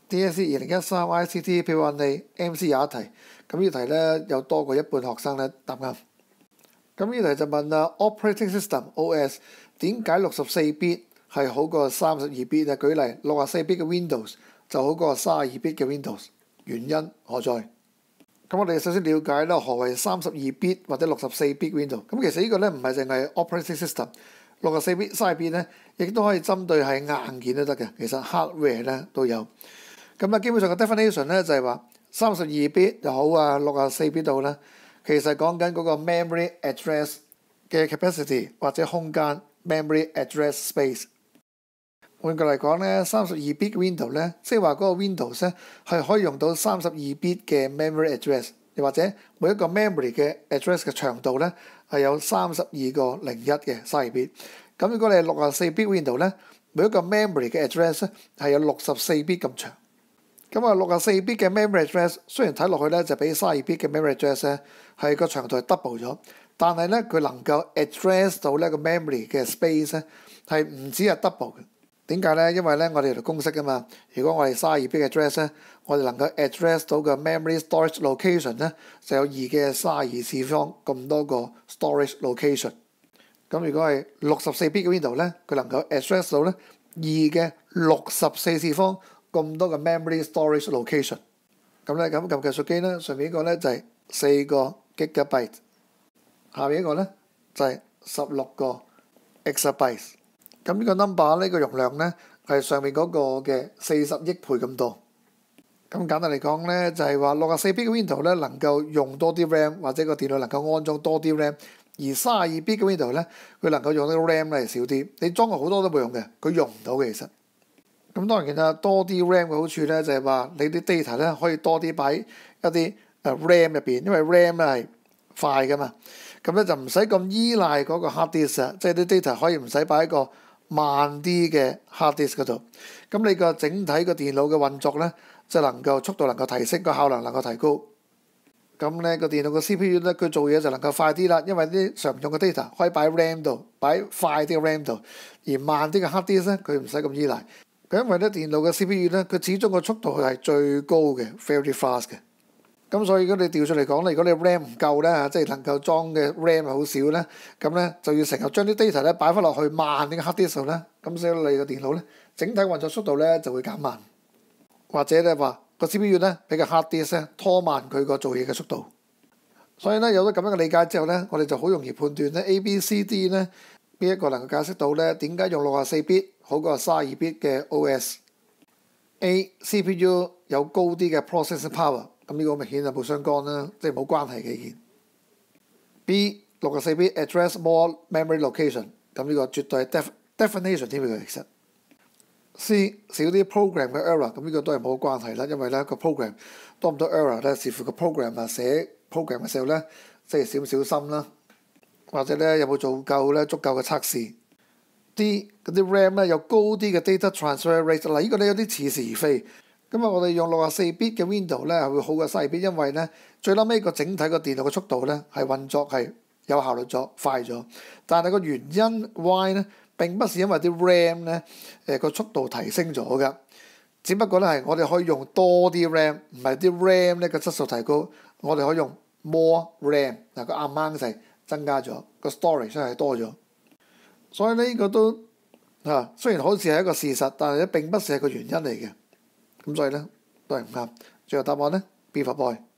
DSE 2013 ICT MC21 MC 廿一題，咁呢題咧有多過一半學生咧答啱。咁呢題就問啦 ，Operating System OS 點解64bit 係好過32bit 啊？舉例64bit嘅 Windows 就好過32bit嘅 Windows， 原因何在？咁我哋首先了解啦，何謂32bit 或者64bit Windows。咁其實呢個咧唔係淨係 Operating System， 64bit、32bit 咧亦都可以針對係硬件都得嘅，其實 hardware 咧都有。咁啊，基本上嘅 definition 咧就係話32bit 又好啊，64bit 度咧，其實講緊嗰個 memory address 嘅 capacity 或者空間 memory address space。換句嚟講咧，32bit Windows 咧，即係話嗰個 Windows 咧係可以用到32bit 嘅 memory address， 又或者每一個 memory 嘅 address 嘅長度咧係有32個01嘅32bit。咁如果你係64bit Windows 咧，每一個 memory 嘅 address 咧係有64bit 咁長。咁啊，64bit 嘅 memory address 雖然睇落去咧就比32bit嘅 memory address 咧係個長度係 double 咗，但係咧佢能夠 address 到呢個 memory 嘅 space 咧係唔止係 double 嘅。點解咧？因為咧我哋有條公式噶嘛，如果我哋32bit 嘅 address 咧，我哋能夠 address 到嘅 memory storage location 咧就有2嘅32次方咁多個 storage location。咁如果係64bit 嘅 Windows 咧，佢能夠 address 到咧2嘅64次方咁多個 memory storage location。咁咧咁撳計數機咧，上面一個咧就係4個 gigabyte， 下面一個咧就係16個 exabyte。咁呢個 number 呢個容量咧係上面嗰個嘅40億倍咁多。咁簡單嚟講咧，就係話64bit 嘅 Windows 咧能夠用多啲 RAM， 或者個電腦能夠安裝多啲 RAM， 而32bit 嘅 Windows 咧佢能夠用到 RAM 咧少啲。你裝過好多都冇用嘅，佢用唔到嘅其實。咁當然啦，多啲 RAM 嘅好處咧就係話你啲 data 咧可以多啲擺一啲RAM 入邊，因為 RAM 咧係快噶嘛。咁咧就唔使咁依賴嗰個 hard disk， 即係啲 data 可以唔使擺喺個慢啲嘅 hard disk 嗰度。咁你個整體個電腦嘅運作咧就能夠速度能夠提升，個效能能夠提高。咁咧個電腦個 CPU 咧佢做嘢就能夠快啲啦，因為啲常用嘅 data 可以擺喺 RAM 度，擺快啲嘅 RAM 度，而慢啲嘅 hard disk 咧佢唔使咁依賴。佢因為咧電腦嘅 CPU 咧佢始終個速度係最高嘅 very fast 嘅。咁所以如果你調出嚟講咧，如果你 RAM 唔夠咧，即係能夠裝嘅 RAM 好少咧，咁咧就要成日將啲 data 咧擺翻落去慢啲嘅 hard disk 度咧，咁所以你個電腦咧整體運作速度咧就會減慢，或者咧話個 CPU 咧俾個 hard disk 咧拖慢佢個做嘢嘅速度。所以咧有咗咁樣嘅理解之後咧，我哋就好容易判斷咧 A、B、C、D 咧邊一個能夠解釋到咧點解用64bit 好過32bit 嘅 OS。A CPU 有高啲嘅 processing power。咁呢個明顯就冇相干啦，即係冇關係嘅意見。B 64bit address more memory location， 咁呢個絕對係 definition 添嘅其實。C 少啲 program 嘅 error， 咁呢個都係冇關係啦，因為咧個 program 多唔多 error 咧，視乎個 program 寫 program 嘅時候咧，即係小唔小心啦，或者咧有冇做夠咧足夠嘅測試。D 嗰啲 RAM 咧有高啲嘅 data transfer rate， 嗱呢個咧有啲似是而非。咁啊，我哋用64bit嘅 Windows 咧係會好過32bit，因為咧最撚尾個整體個電腦嘅速度咧係運作係有效率咗、快咗。但係個原因 why 咧並不是因為啲 RAM 咧個速度提升咗㗎，只不過咧係我哋可以用多啲 RAM， 唔係啲 RAM 咧個質素提高，我哋可以用 more RAM， 嗱個 amount 係增加咗，個 storage 係多咗。所以呢個都雖然好似係一個事實，但係咧並不是係個原因嚟嘅。咁所以咧都係唔啱。最後答案咧 B for boy。